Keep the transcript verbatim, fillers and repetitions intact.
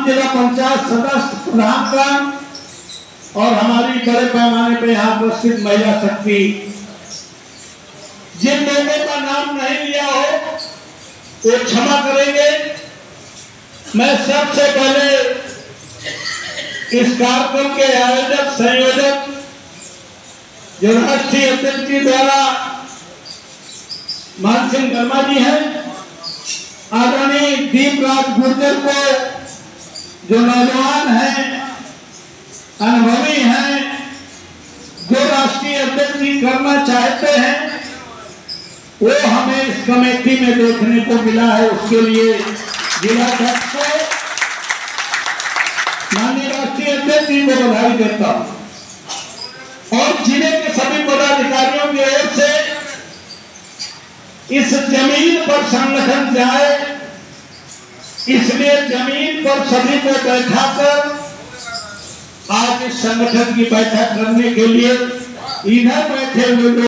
तमाम जिला पंचायत सदस्य प्रधान का और हमारी बड़े पैमाने पे यहाँ उपस्थित महिला शक्ति, जिन लोगों का नाम नहीं लिया हो वो क्षमा करेंगे। मैं सबसे पहले इस कार्यक्रम के आयोजक संयोजक जो राष्ट्रीय अध्यक्ष जी द्वारा मान सिंह वर्मा जी हैं, आदरणीय दीपराज गुर्जर को जो नौजवान हैं, अनुभवी हैं, जो राष्ट्रीय अध्यक्ष जी करना चाहते हैं वो हमें इस कमेटी में देखने को मिला है। उसके लिए जिला अध्यक्ष को, माननीय राष्ट्रीय अध्यक्ष जी को बधाई देता हूं और जिले के सभी पदाधिकारियों की ओर से इस जमीन पर संगठन जाए, इसलिए जमीन पर सभी को बैठा कर आज इस संगठन की बैठक करने के लिए इधर बैठे हुए